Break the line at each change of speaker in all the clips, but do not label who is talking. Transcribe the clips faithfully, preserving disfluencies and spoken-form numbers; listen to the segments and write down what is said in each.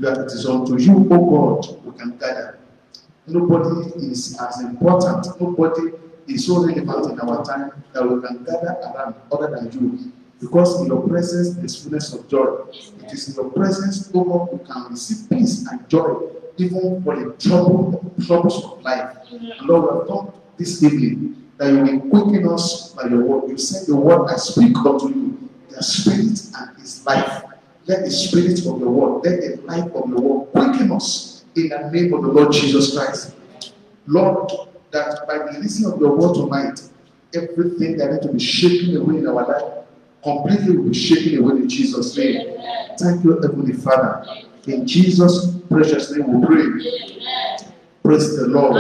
That it is unto you, O God, we can gather. Nobody is as important, nobody is so relevant in our time that we can gather around other than you. Because in your presence there is fullness of joy. It is in your presence, O God, we can receive peace and joy, even for the trouble, troubles of life. And Lord, we have come this evening that you will quicken us by your word. You said the word I speak unto you, their spirit and his life. Let the spirit of the word, let the life of the word quicken us in the name of the Lord Jesus Christ. Lord, that by the listening of your word tonight, everything that needs to be shaken away in our life completely will be shaken away in Jesus' name. Thank you, Heavenly Father. In Jesus' precious name we pray. Praise the Lord.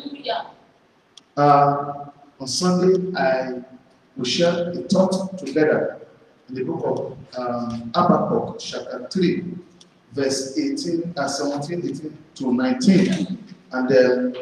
Uh, on Sunday, I will share a thought together in the book of um, Habakkuk, chapter three, verse eighteen, uh, seventeen, eighteen to nineteen. And then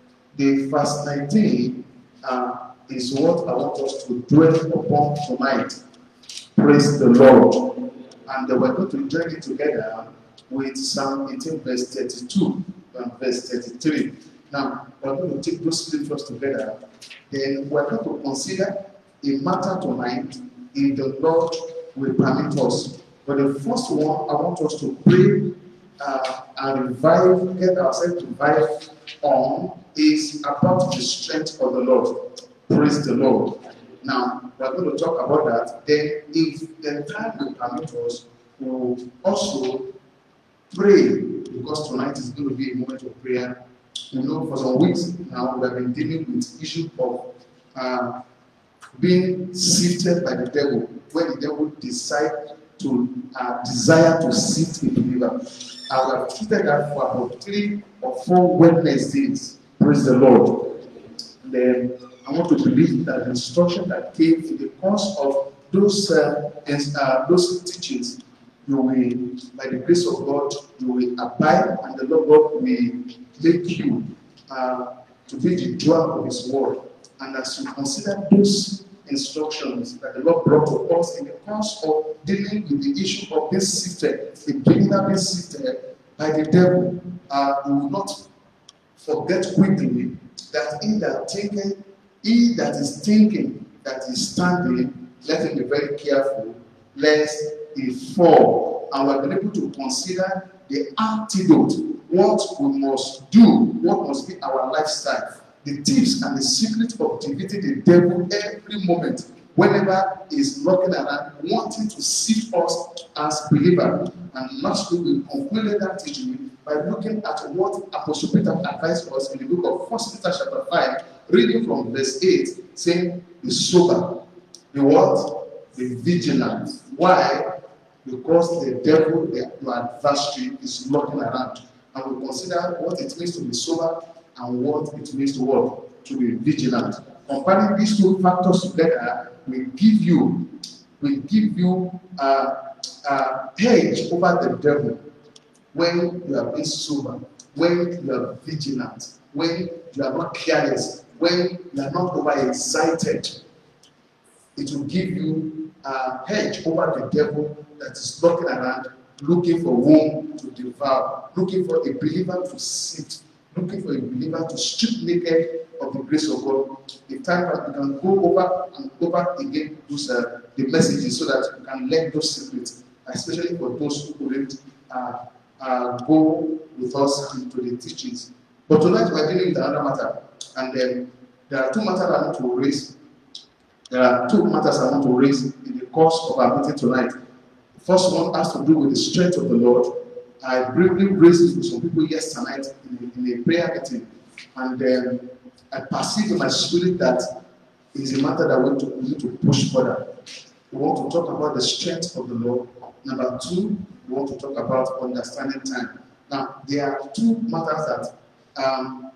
the verse nineteen uh, is what I want us to dwell upon tonight. Praise the Lord. And uh, we're going to join it together with Psalm eighteen, verse thirty-two and verse thirty-three. Now, we're going to take those scriptures together. Then we're going to consider a matter tonight if the Lord will permit us. But the first one, I want us to pray uh, and revive, get ourselves revived on, is about the strength of the Lord. Praise the Lord. Now, we're going to talk about that. Then, if the time will permit us, we'll also pray, because tonight is going to be a moment of prayer. You know, for some weeks now, we have been dealing with the issue of uh, being sifted by the devil, when the devil decides to uh, desire to sift a believer. I have treated that for about three or four Wednesdays. Praise the Lord. And then I want to believe that the instruction that came in the course of those uh, uh, those teachings, you will, by the grace of God, you will abide, and the Lord God will make you uh, to be the doer of His word. And as you consider those instructions that the Lord brought to us in the course of dealing with the issue of being sifted, the believer being sifted by the devil, uh, we will not forget quickly that he that thinketh, he that is thinking that is standing, let him be very careful lest he fall. And we are able to consider the antidote, what we must do, what must be our lifestyle, the tips and the secret of defeating the devil every moment, whenever he's looking around, wanting to sift us as believers. And last week we concluded that teaching by looking at what Apostle Peter advised us in the book of First Peter chapter five, reading from verse eight, saying, be sober, be what? Be vigilant. Why? Because the devil, the, your adversary, is looking around. And we consider what it means to be sober and what it means to what? To be vigilant. Comparing these two factors together will give you, will give you a, a hedge over the devil when you are being sober, when you are vigilant, when you are not careless, when you are not overexcited. It will give you a hedge over the devil that is looking around, looking for whom to devour, looking for a believer to sit, looking for a believer to strip naked of the grace of God. The time that we can go over and over again those uh, the messages, so that we can learn those secrets, especially for those who couldn't uh, uh, go with us into the teachings. But tonight we are dealing with another matter, and um, there are two matters I want to raise. There are two matters I want to raise in the course of our meeting tonight. The first one has to do with the strength of the Lord. I briefly raised it with some people yesterday night in a, in a prayer meeting, and um, I perceived in my spirit that it is a matter that we need, to, we need to push further. We want to talk about the strength of the Lord. Number two, we want to talk about understanding time. Now, there are two matters that um,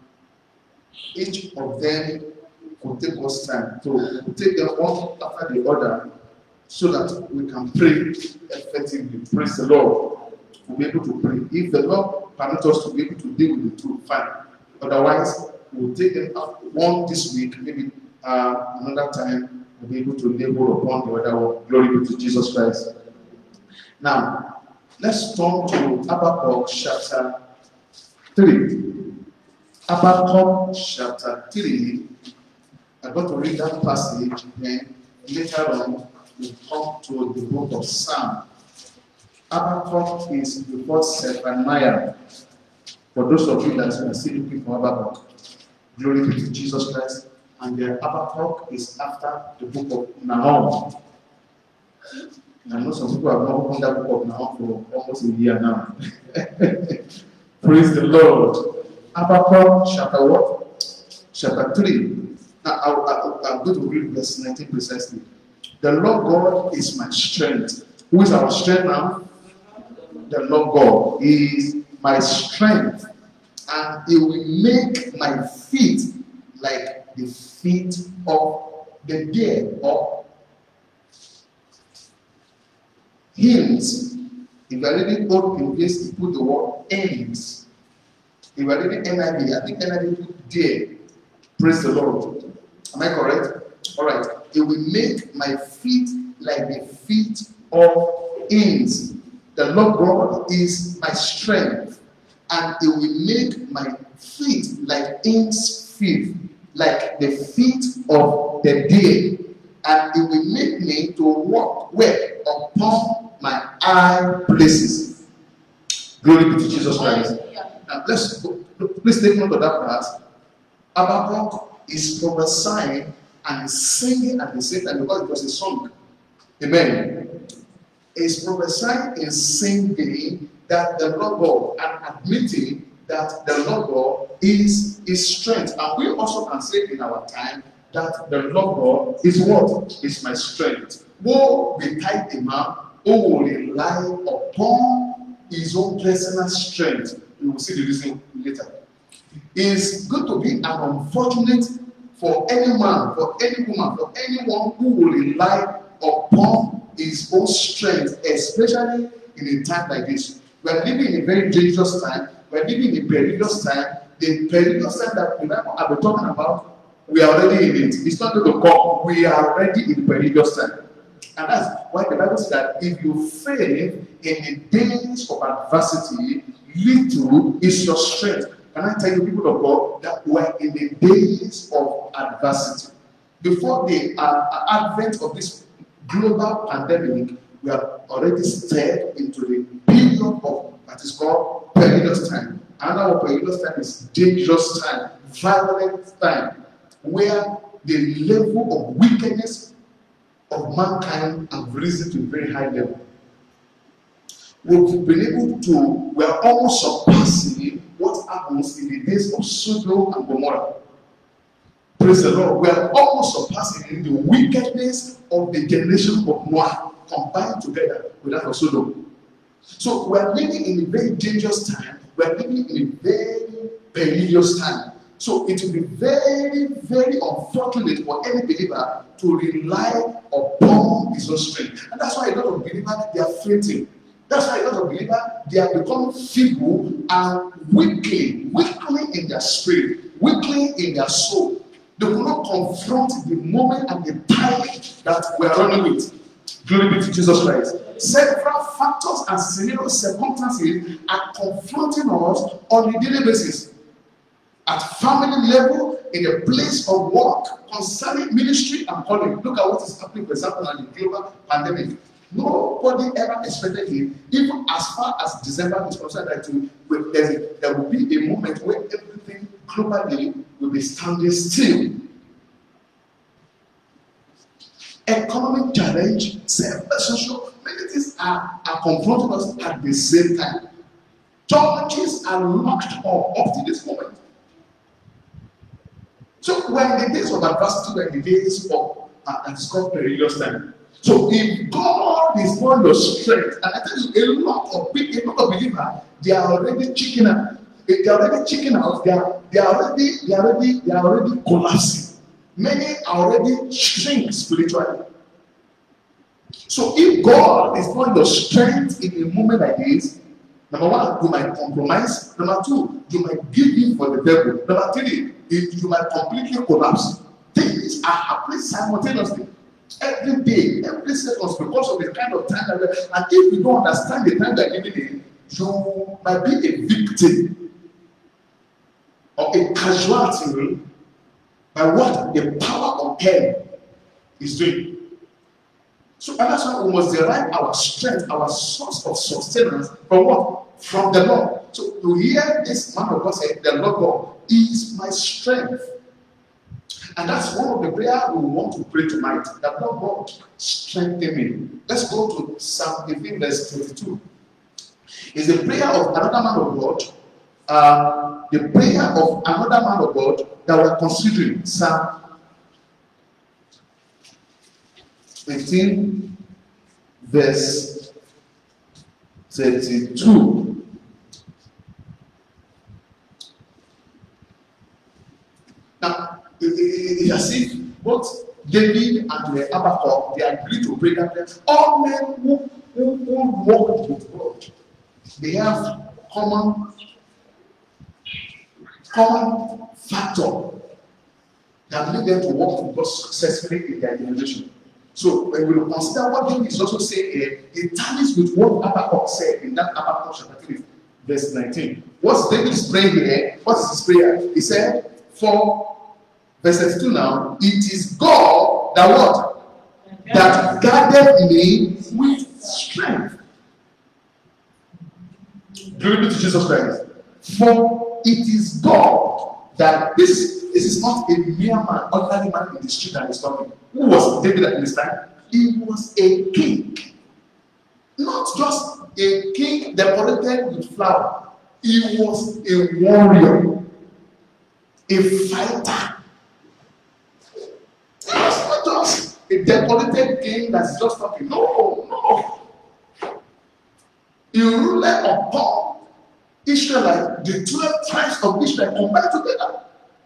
each of them could take us time. So we'll take them one after the other so that we can pray effectively. Praise the Lord. We'll be able to pray. If the Lord permits us to be able to deal with the truth, fine. Otherwise, we'll take them up one this week, maybe uh, another time we'll be able to labor upon the other one. Glory be to Jesus Christ. Now, Let's turn to Habakkuk chapter three. Habakkuk chapter three. I'm going to read that passage, and later on we'll come to the book of Psalm. Habakkuk is before Zephaniah. For those of you that are still looking for Habakkuk, glory be to Jesus Christ. And the Habakkuk is after the book of Nahum. I know some people have not opened that book of Nahum for almost a year now. Praise the Lord. Habakkuk chapter what? Chapter three. Now I, I, I'm going to read verse nineteen precisely. The Lord God is my strength. Who is our strength now? The Lord God is my strength, and He will make my feet like the feet of the deer. Or hymns. If you are reading Old King James, you put the word hymns. If you are reading N I V, I think N I V put deer. Praise the Lord. Am I correct? All right. It will make my feet like the feet of hymns. The Lord God is my strength, and it will make my feet like hymns' feet, like the feet of the deer, and it will make me to walk where upon my high places. Glory be to Jesus Christ. Now let's go, please take note of that part. Habakkuk is prophesying and singing at the same time because it was a song. Amen. Is prophesying and singing that the Lord God, and admitting that the Lord God is his strength. And we also can say in our time that the Lord God is what? Is my strength. Woe betide the man who will rely upon his own personal strength. We will see the reason later. It's going to be an unfortunate for any man, for any woman, for anyone who will rely upon his own strength, especially in a time like this. We are living in a very dangerous time. We are living in a perilous time. The perilous time that we I've been talking about, we are already in it. It's not going to come. We are already in perilous time. And that's why the Bible says that if you fail in the days of adversity, little is your strength. Can I tell you, people of God, that we are in the days of adversity. Before the uh, advent of this global pandemic, we have already stepped into the period of that is called perilous time. Another perilous time is dangerous time, violent time, where the level of wickedness of mankind have risen to a very high level. We've been able to, we are almost surpassing what happens in the days of Sodom and Gomorrah. Praise the Lord. We are almost surpassing the wickedness of the generation of Noah combined together with that of Sodom. So we are living in a very dangerous time. We are living in a very perilous time. So it will be very, very unfortunate for any believer to rely upon his own strength. And that's why a lot of believers, they are fainting. That's why a lot of believers, they have become feeble and weakly, weakly in their spirit, weakly in their soul. They will not confront the moment and the time that we are running with. Glory be to Jesus Christ. Several factors and scenario circumstances are confronting us on a daily basis. At family level, in a place of work, concerning ministry and calling. Look at what is happening, for example, in the global pandemic. Nobody ever expected it, even as far as December is concerned, that there will be a moment where everything globally will be standing still. Economic challenge, social, many things are, are confronting us at the same time. Churches are locked up up to this moment. So we're in the days of adversity, we're in the days of uh, and it's called perilous time. So if God is not your strength, and I tell you, a lot of people, a lot of believers, they are already chicken out. They are already chicken out. They are, they are already, they are already, they are already collapsing. Many are already shrink spiritually. So if God is not your strength in a moment like this, number one, you might compromise. Number two, you might give in for the devil. Number three, you might completely collapse. Things are happening simultaneously. Every day, every second, because of the kind of time that we are. And if you don't understand the time that you're living in, you might be a victim or a casualty by what the power of hell is doing. So and that's why we must derive our strength, our source of sustenance from what? From the Lord. So to hear this man of God say, the Lord God is my strength. And that's one of the prayers we want to pray tonight. That Lord God strengthen me. Let's go to Psalm eighteen, verse twenty-two. It's the prayer of another man of God. Uh, the prayer of another man of God that we're considering. Psalm eighteen, verse thirty-two. Now, you see, both David and the Habakkuk, they agreed to pray that prayer. All men who, who, who walk with God, they have common, common factor that lead them to walk with God successfully in their generation. So when we consider what David is also saying here, it tallies with what Habakkuk said in that Habakkuk chapter three, verse nineteen. What's David's prayer here? What's his prayer? He said, for verse thirty-two now, it is God that what? That guarded me with strength. Glory be to Jesus Christ. For it is God that this, this is not a mere man, ordinary man in the street that is talking. Who was David at this time? He was a king. Not just a king decorated with flower. He was a warrior, a fighter. He was not just a decorated king that's just talking. No, no. He ruled upon Israelite, the twelve tribes of Israel combined together.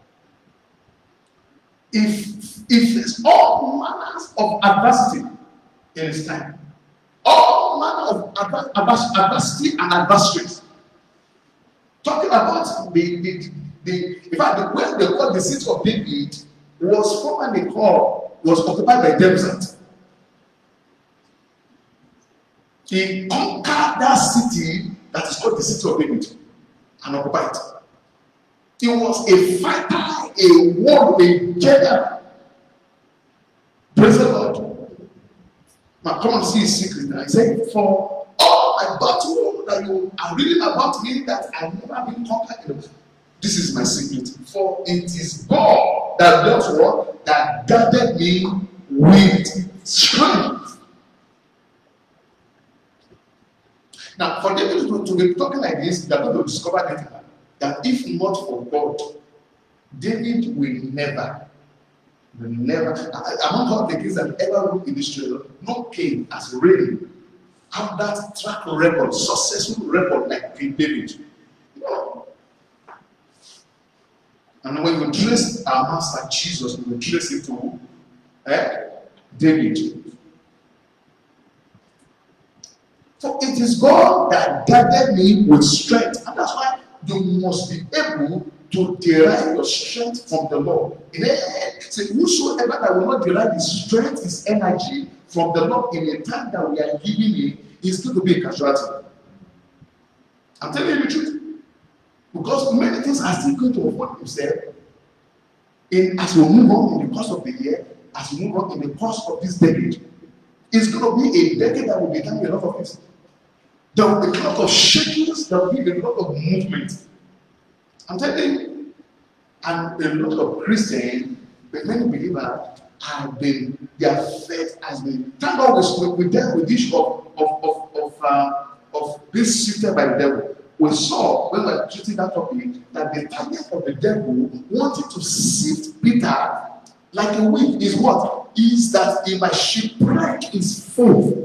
If if there's all manners of adversity in his time, all manner of adver adversity and adversaries. Talking about the the, the in fact the when they called the city of David was formerly called was occupied by Jebusites. He conquered that city that is called the city of David and occupied it. He was a fighter, a warrior, a general. Praise the Lord. Now come and see his secret. Now he said, for all my battle that you are reading about me that I've never been conquered, this is my secret. For it is God that does what? That guarded me with strength. Now, for David to, to be talking like this, they are going to discover later that if not for God, David will never, will never, among all the kings that ever ruled in Israel, no king has reigned have that track record, successful record like King David. No. And when we trace our master Jesus, we will trace it to eh, David. For it is God that guarded me with strength. And that's why you must be able to derive your strength from the Lord. Say, whosoever that will not derive his strength, his energy from the Lord in a time that we are living in, is going to be a casualty. I'm telling you the truth. Because many things are still going to unfold themselves in as we move on in the course of the year, as we move on in the course of this decade. It's going to be a decade that will become a lot of things. There will be a lot of shakings, there will be a lot of movement. I'm telling you, and a lot of Christians, but many believers have been, their faith has been, thank God we, we dealt with this of, of, of, of, uh, of being shifted by the devil. We saw when we were treating that topic that the target of the devil wanted to sift Peter like a wheat is what? Is that he might shipwreck his faith.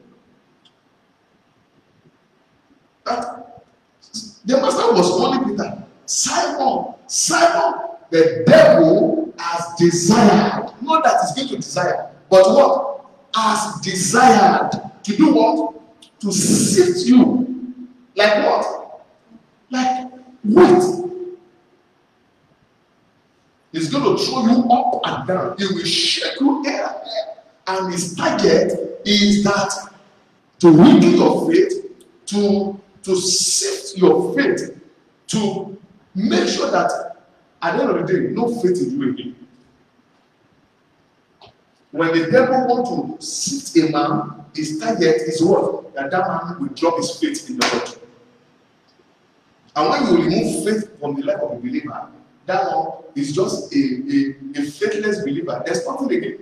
That the master was calling Peter, Simon, Simon, the devil has desired, not that he's going to desire, but what? Has desired to do what? To sift you. Like what? Like wheat. He's going to throw you up and down. He will shake you here and there. And his target is that to weaken your faith, to, to sift your faith, to make sure that at the end of the day, no faith in you again. When the devil wants to sift a man, his target is what? That that man will drop his faith in the Lord. And when you remove faith from the life of a believer, that one is just a, a, a faithless believer. There's nothing again.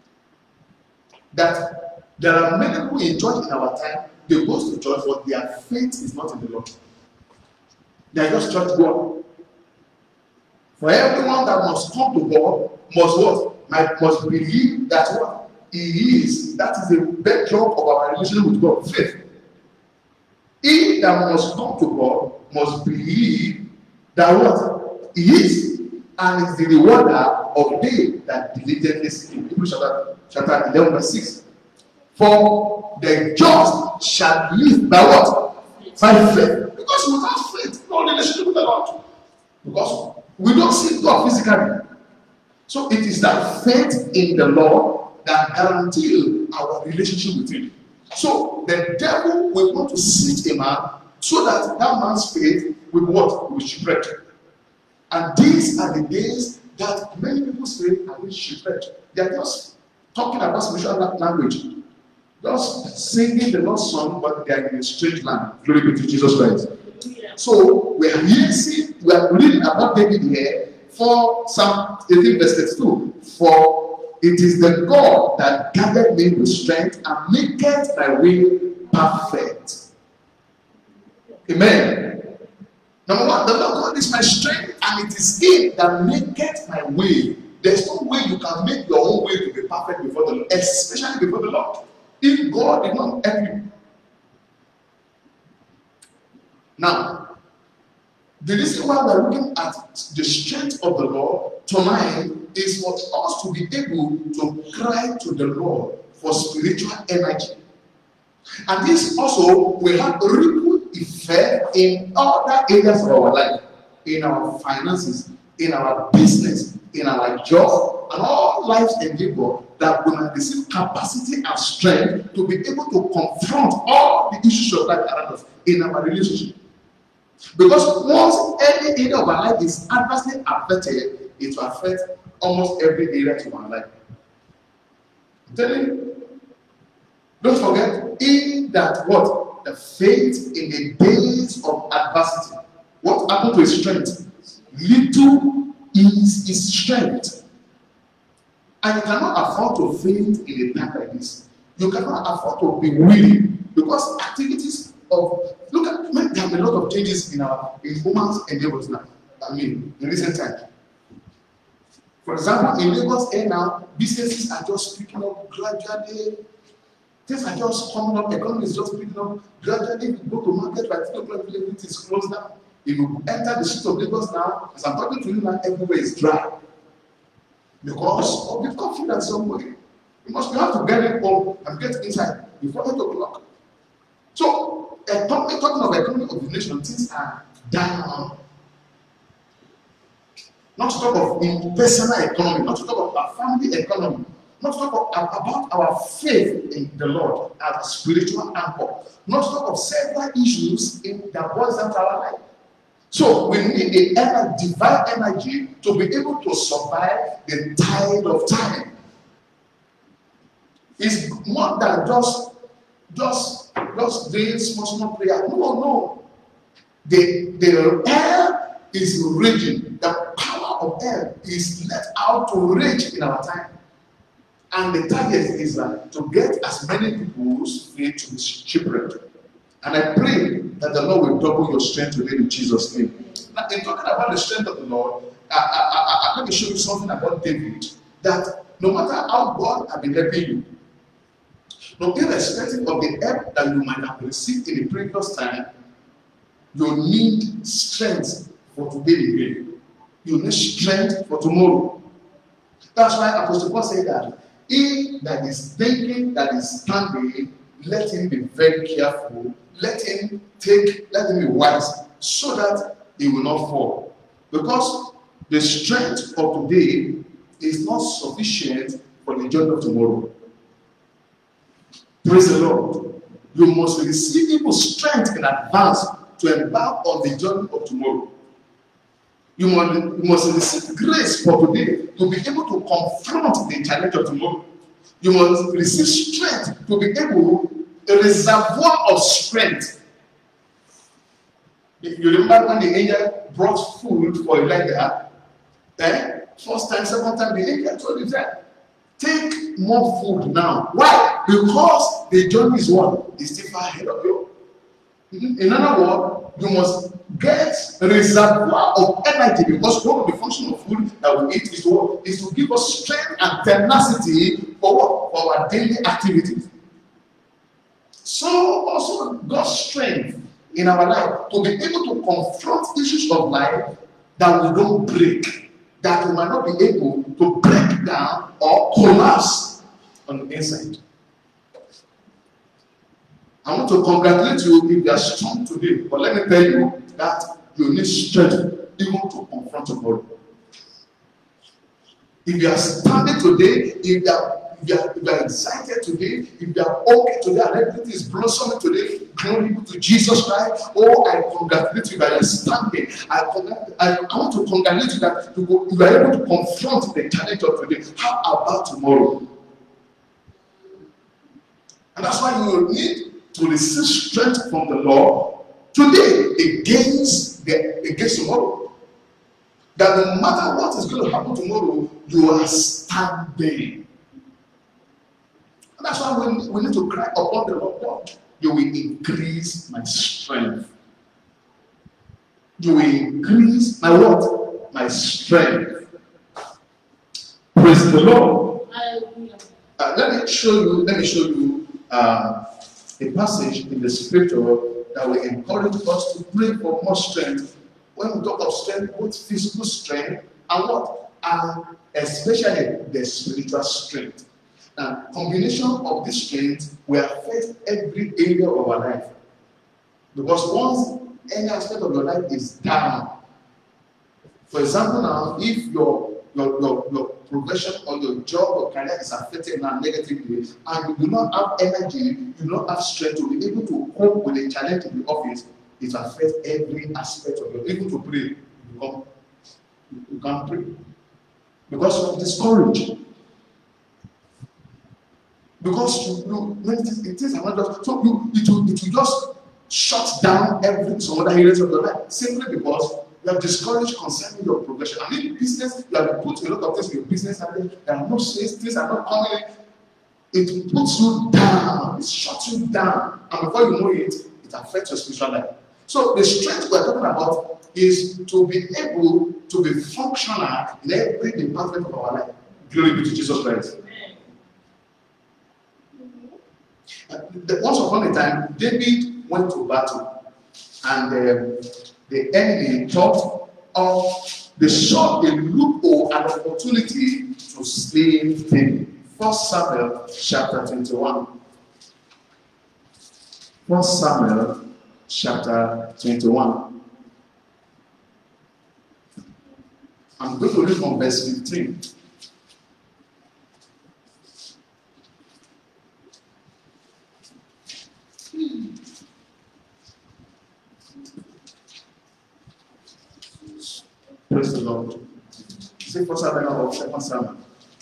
That there are many people in church in our time, they go to church, but their faith is not in the Lord. They are just church goers. For everyone that must come to God, must what? Might, must believe that what? He is. That is the bedrock of our relationship with God, faith. He that must come to God must believe that what? He is, and is the rewarder of they that diligently seek him. Hebrews chapter, chapter eleven, verse six. For the just shall live by what? By faith. Because without faith, no relationship with the Lord. Because we don't see God physically. So it is that faith in the Lord that guarantees our relationship with him. So the devil will want to sift a man so that that man's faith will what? Will shipwreck. And these are the days that many people's faith are being shipwrecked. They are just talking about spiritual language, just singing the Lord's song, but they are in a strange land. Glory be to Jesus Christ. Yeah. So we are here, see, we are reading about David here for Psalm eighteen, verse thirty-two. For it is the God that gathered me with strength and maketh my way perfect. Amen. Number one, the Lord God is my strength, and it is Him that maketh my way. There's no way you can make your own way to be perfect before the Lord, especially before the Lord. If God did not help you. Now, the reason why we're looking at the strength of the Lord tonight is for us to be able to cry to the Lord for spiritual energy. And this also will have a ripple effect in other areas of our life, in our finances, in our business, in our job, and all lives endeavor that will receive capacity and strength to be able to confront all the issues of life around us in our relationship. Because once any area of our life is adversely affected, it will affect almost every area of our life. I'm telling you, don't forget, in that what? The faith in the days of adversity. What happened to his strength? Little is his strength. And you cannot afford to faint in a time like this. You cannot afford to be weary, because activities of, look at, man, there have been a lot of changes in our in humans endeavors now. I mean, in recent times. For example, in Lagos Air now, businesses are just picking up gradually. Things are just coming up. Economy is just picking up gradually. If you go to market by three o'clock, everything is closed down. If you enter the street of Lagos now, as I'm talking to you now, everywhere is dry. Because of the confidence somebody. You must you have to get it home and get inside before eight o'clock. So, economy, talking of economy of the nation, things are down. Not to talk of in personal economy, not to talk of our family economy, not to talk of, about our faith in the Lord as a spiritual anchor, not to talk of several issues in that boils down to our life. So we need a divine energy to be able to survive the tide of time. It's more than just just just doing small small prayer. No, no. The the air is raging. The power of air is let out to rage in our time. And the target is uh, to get as many people's faith to be shipwrecked. And I pray that the Lord will double your strength today in Jesus' name. Now, in talking about the strength of the Lord, I, I, I, I, let me show you something about David. That no matter how God has been helping you, no irrespective of the help that you might have received in the previous time, you need strength for today again. You need strength for tomorrow. That's why Apostle Paul said that he that is thinking, that is standing, let him be very careful. Let him take, let him be wise, so that he will not fall. Because the strength of today is not sufficient for the journey of tomorrow. Praise the Lord. You must receive evil strength in advance to embark on the journey of tomorrow. You must, you must receive grace for today to be able to confront the challenge of tomorrow. You must receive strength to be able, a reservoir of strength. If you remember when the angel brought food for Elijah, eh? First time, second time, the angel told him that, take more food now. Why? Because the journey is what? Is still far ahead of you. In other words, you must get a reservoir of energy, because one of the functions of food that we eat is to what? Is to give us strength and tenacity for what? For our daily activities. So also God's strength in our life to be able to confront issues of life that we don't break, that we might not be able to break down or collapse on the inside. I want to congratulate you if you are strong today, but let me tell you that you need strength even to confront tomorrow. If you are standing today, if you are, if you are, if you are excited today, if you are okay today, and everything is blossoming today, glory to Jesus Christ. Oh, I congratulate you that you are standing. I, I, I want to congratulate you that you, go, you are able to confront the challenge of today. How about tomorrow? And that's why you will need to receive strength from the Lord today against the against tomorrow. That no matter what is going to happen tomorrow, you are standing. And that's why we, we need to cry upon the Lord. God, you will increase my strength. You will increase my what? My strength. Praise the Lord. Uh, let me show you. Let me show you. Uh, a passage in the scripture that will encourage us to pray for more strength. When we talk of strength, both physical strength and what? And especially the spiritual strength. And combination of this strength will affect every area of our life. Because once any aspect of your life is down, for example now, if your Your, your, your progression or your job or career is affected now negatively, and you do not have energy, you do not have strength to be able to cope with the challenge in the office, it affects every aspect of your life. Even to pray, you can't, you can't pray because you're discouraged. Because you, you when it is, it is another, so you it will, it will just shut down every some other areas of your life simply because you are discouraged concerning your progression. I mean, business, you have put a lot of things in your business, and there are no sales, things are not coming in. It puts you down, it shuts you down, and before you know it, it affects your spiritual life. So, the strength we're talking about is to be able to be functional in every department of our life. Glory be to Jesus Christ. Uh, once upon a time, David went to battle, and uh, the enemy thought of they saw a loophole, an opportunity to slay David. First Samuel chapter twenty-one. First Samuel chapter twenty-one. I'm going to read from verse fifteen. Praise the Lord. Say First Samuel or Second Samuel.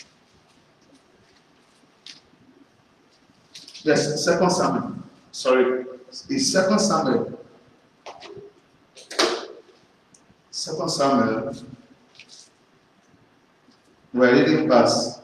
Yes, Second Samuel. Sorry, it's Second Samuel. Second Samuel. We're reading verse.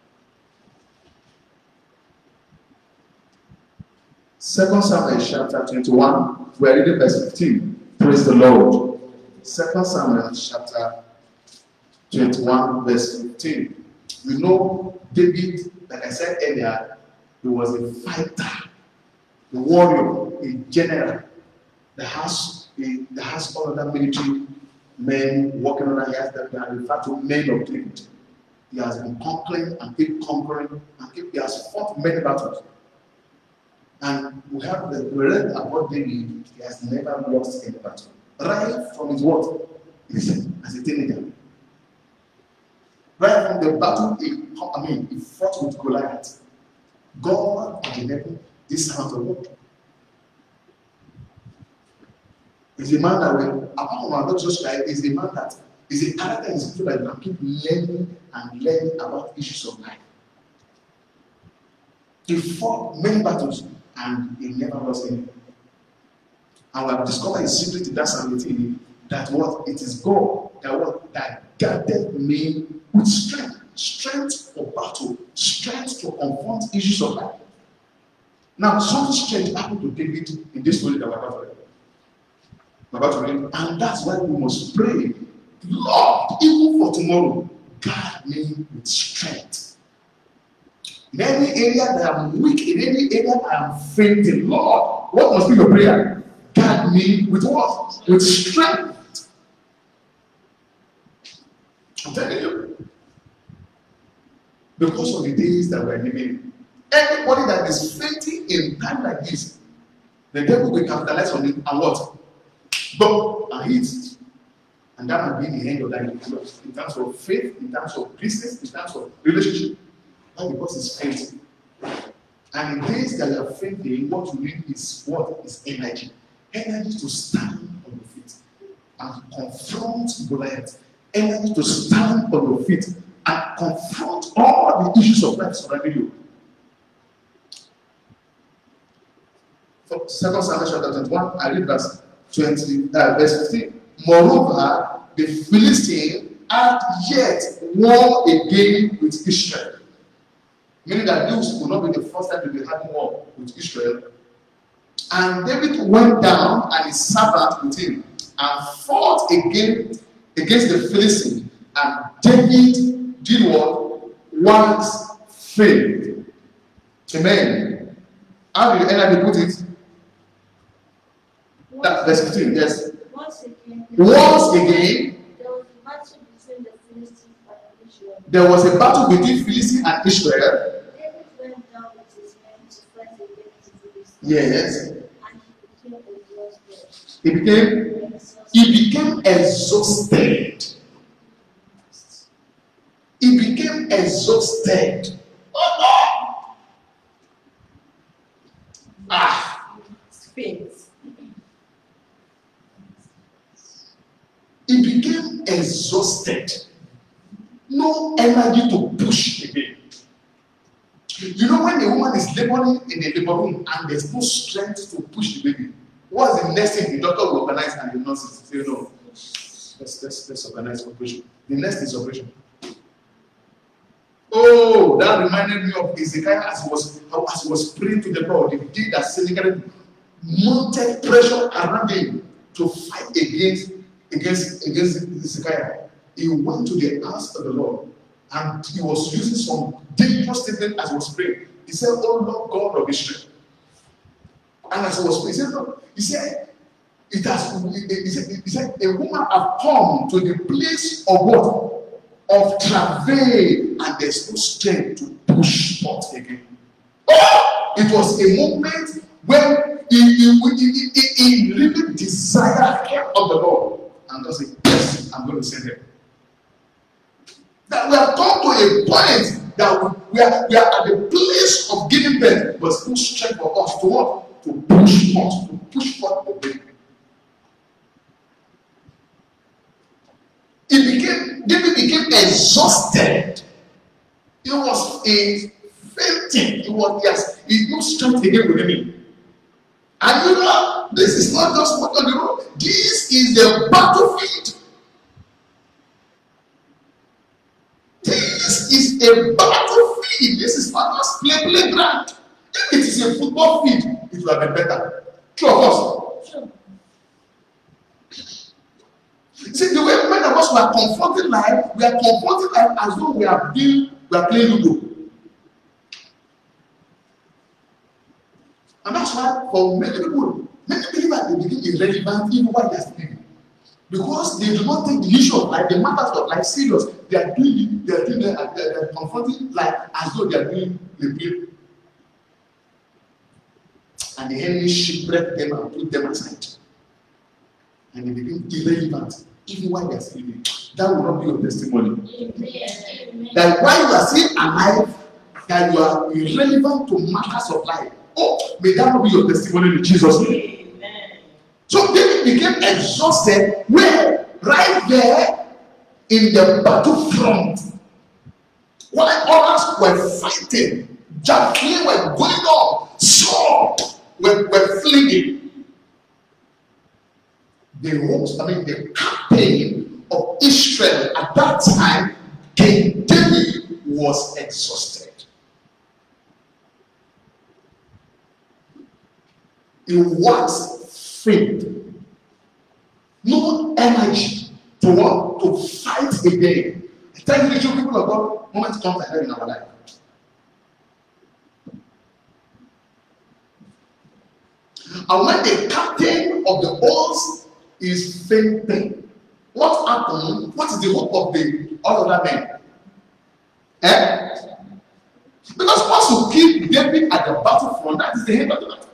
Second Samuel chapter twenty-one. We're reading verse fifteen. Praise the Lord. Second Samuel chapter twenty-one, verse fifteen. You know, David, like I said earlier, he was a fighter, a warrior, a general that has, a, that has all other military men working on that. That are referred to men of David. He has been conquering and keep conquering and keep, he has fought many battles. And we have the read about David, he has never lost any battle. Right from his what? As a teenager. Right from the battle, he, I mean, he fought with Goliath. God in heaven this servant of God. Is a man that will, apart from our Lord Jesus Christ, is a man that is a character in scripture that you can keep learning and learning about issues of life. He fought many battles and he never lost any. And we have discovered a secret in that Psalm eighteen, that what it is God that what that guarded me with strength, strength for battle, strength to confront issues of life. Now, something strange happened to David in this story that we're about to read. We're about to read, and that's why we must pray, Lord, even for tomorrow, guard me with strength. In any area that I'm weak, in any area that I'm fainting, Lord, what must be your prayer? Guard me with what? With strength. I'm telling you. Because of the days that we're living in. Anybody that is fainting in time like this, the devil will capitalize on it and what? But and hit it. And that will be the end of that in terms of faith, in terms of business, in terms of relationship. Why? Because it's fainting. And in days that you are fainting, what you need is what? Is energy. Energy to stand on your feet and confront Goliath. Energy to stand on your feet and confront all the issues of life surrounding you. For Second Samuel chapter twenty-one, I read verse twenty, uh, verse fifteen. Moreover, the Philistine had yet war again with Israel. Meaning that this will not be the first time they will have war with Israel. And David went down and his servant with him and fought again against the Philistine. And David did what? Once failed. Amen. How did the N I V put it? That verse fifteen, yes.
Once again,
Once again,
there was a battle between Philistine and Israel.
there was a battle between Philistine and Israel.
David went down with his men to fight against the Philistines.
Yes.
And he became exhausted.
He became he became exhausted. He became exhausted. Oh no! Ah.
Faint.
He became exhausted. No energy to push again. You know, when a woman is laboring in the labor room and there's no strength to push the baby, what's the next thing the doctor will organize and the nurses say, no, let's, let's, let's organize operation. The next is operation. Oh, that reminded me of Ezekiel as he was, as he was praying to the Lord. The day that Sennacherib mounted pressure around him to fight against, against, against Ezekiel. He went to the house of the Lord and he was using some dangerous statement as he was praying. He said, oh Lord God of Israel. And as he was praying, he said, no, he said, it has, he said, he said, a woman have come to the place of what? Of travail, and there's no strength to push forth again. Oh! It was a moment when he, he, he, he, he really desired help of the Lord. And God said, yes, I'm going to send him. That we have come to a point that we are, we are at the place of giving birth, but still strength for us to what? To push forth, to push forth the baby. He became, David became exhausted. He was a fainting. He was, yes, he no strength again with him. And you know, this is not just what on the road. This is the battlefield. This is a battlefield. This is not just play playground. If it is a football field, it will have been better. True of us. Sure. See, the way many of us were confronting life, we are confronting life as though we are being, we are playing Ludo. And that's why for many people, many believers they become irrelevant even while they are sleeping. Because they do not take the issue of life, the matters of life serious. They are doing it, they are doing it, they are, they are confronting life as though they are doing the play. And the enemy shipwrecked them and put them aside. And they became irrelevant even while they are sleeping. That will not be your testimony. Amen. That while you are still alive, that you are irrelevant to matters of life. Oh, may that not be your testimony in Jesus' name. Amen. So David became exhausted where? Right there in the battlefront. While others were fighting, javelin were going on, sword were, were flinging. The host, I mean the captain of Israel at that time, King David, was exhausted. He was faint. No energy to what? To fight again. Thank you, people of God, moments come ahead in our life. And when the captain of the host is fainting, what happened? What is the hope of the all other men? Eh? Because once you keep David at the battlefront, that is the end of the battle.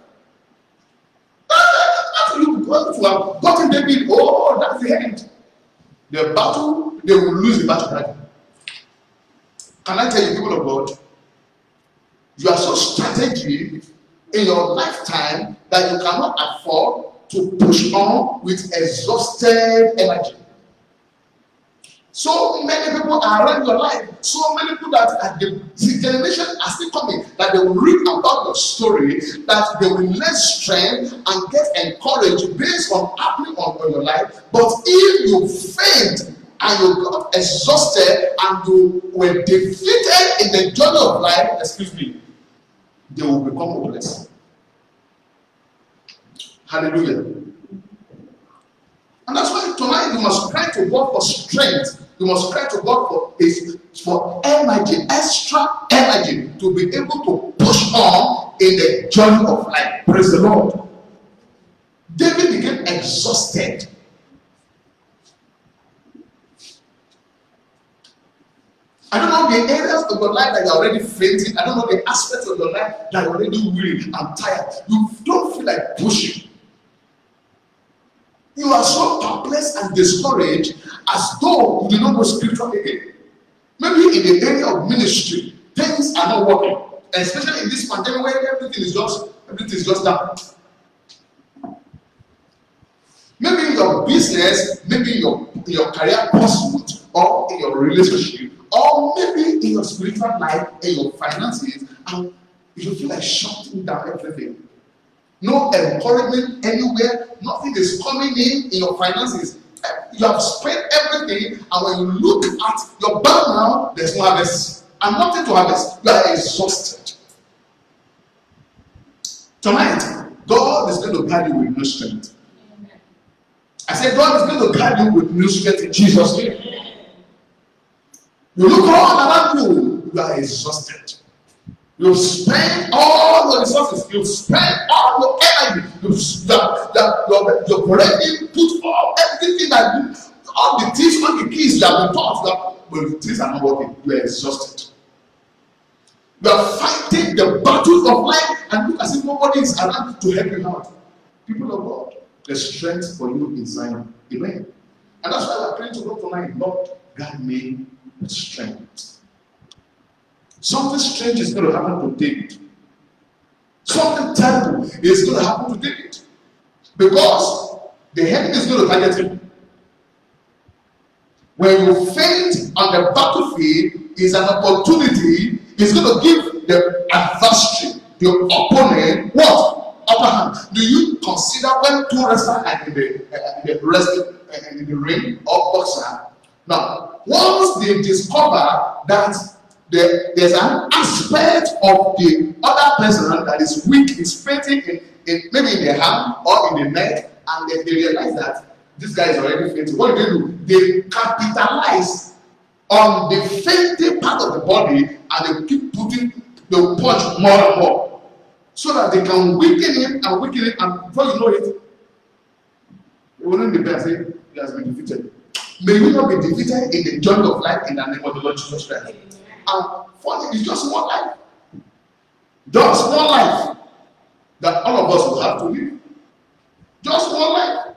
After you go to have gotten David, oh, that's the end. The battle, they will lose the battle. Can I tell you, people of God, you are so strategic in your lifetime that you cannot afford to push on with exhausted energy. So many people are around your life, so many people that at the, the generation are still coming, that they will read about your story, that they will learn strength and get encouraged based on happening on, on your life. But if you faint and you got exhausted and you were defeated in the journey of life, excuse me, they will become hopeless. Hallelujah. And that's why tonight you must cry to God for strength. You must cry to God for his, for energy, extra energy to be able to push on in the journey of life. Praise the Lord. David became exhausted. I don't know the areas of your life that you're already fainting. I don't know the aspects of your life that you're already weary and tired. You don't feel like pushing. You are so helpless and discouraged as though you do not know scripture again. Maybe in the area of ministry, things are not working, especially in this pandemic where everything is just everything is just down. Maybe in your business, maybe in your, in your career pursuit, or in your relationship, or maybe in your spiritual life, in your finances, and you feel like shutting down everything. No encouragement anywhere, nothing is coming in in your finances. You have spent everything, and when you look at your bank now, there's no harvest, and nothing to harvest. You are exhausted. Tonight, God is going to guide you with new strength. I said, God is going to guide you with new strength in Jesus' name. You look all around you, you are exhausted. You've spent all your resources, you've spent all your energy, you've that, that, you're, you're already put all everything that you, all the things, all the keys you have been taught, that, but the things are not working. You are exhausted. You are fighting the battles of life, and look as if nobody is around to help you out. People of God, the strength for you is Zion. Amen. And that's why we're praying to God tonight. Lord, guide me with strength. Something strange is going to happen to David. Something terrible is going to happen to David. Because the enemy is going to target him. When you faint on the battlefield, is an opportunity. It's going to give the adversary, your opponent, what? Upper hand. Do you consider when two wrestlers are in the, uh, in the wrestling uh, in the ring or boxer? Now, once they discover that there, there's an aspect of the other person that is weak, is fainting in, in maybe in the hand or in the neck, and then they realize that this guy is already fainting. What do they do? They capitalize on the fainting part of the body, and they keep putting the punch more and more, so that they can weaken him and weaken him, and before you know it, they will not be there saying he has been defeated. May we not be defeated in the journey of life in the name of the Lord Jesus Christ. And funny, it's just one life. Just one life that all of us will have to live. Just one life.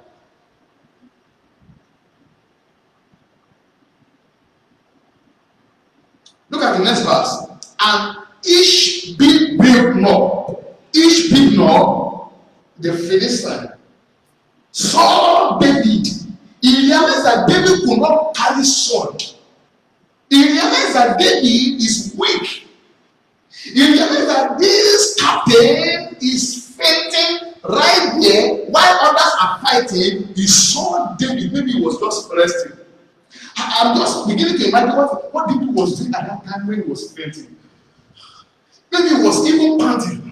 Look at the next verse. And each be built more. Ishbosheth, the Philistine, saw David. He realized that David could not carry sword. He realized that David is weak. He realized that this captain is fainting right there while others are fighting. He saw David. Maybe he was just resting. I- I'm just beginning to imagine what, what David was doing at that time when he was fainting. Maybe he was even panting.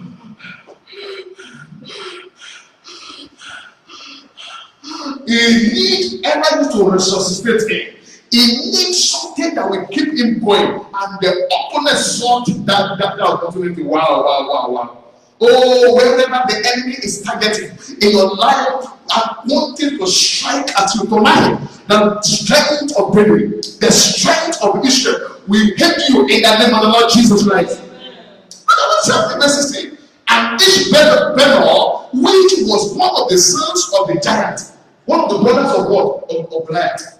He needs energy to resuscitate him. He needs something that will keep him going. And the opponent sought that, that, that opportunity. Wow, wow, wow, wow. Oh, wherever the enemy is targeting in your life and wanting to strike at you tonight, the strength of David, the strength of Israel will help you in the name of the Lord Jesus Christ. Verse sixteen. And Ishbosheth, which was one of the sons of the giant, one of the brothers of what? Of, of Goliath.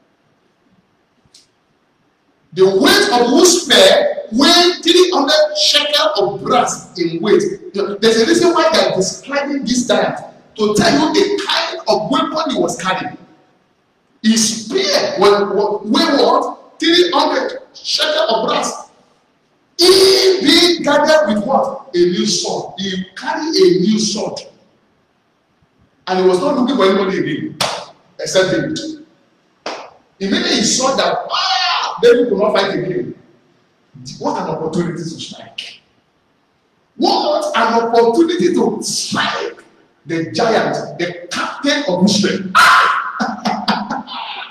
The weight of whose spear weighed three hundred shekels of brass in weight. There's a reason why they are describing this giant to tell you the kind of weapon he was carrying. His spear was weighed what? three hundred shekels of brass. He being gathered with what? A new sword. He carried a new sword. And he was not looking for anybody again, except David. Immediately he saw that, ah, David could not fight again. What an opportunity to strike. What an opportunity to strike the giant, the captain of Israel. Ah!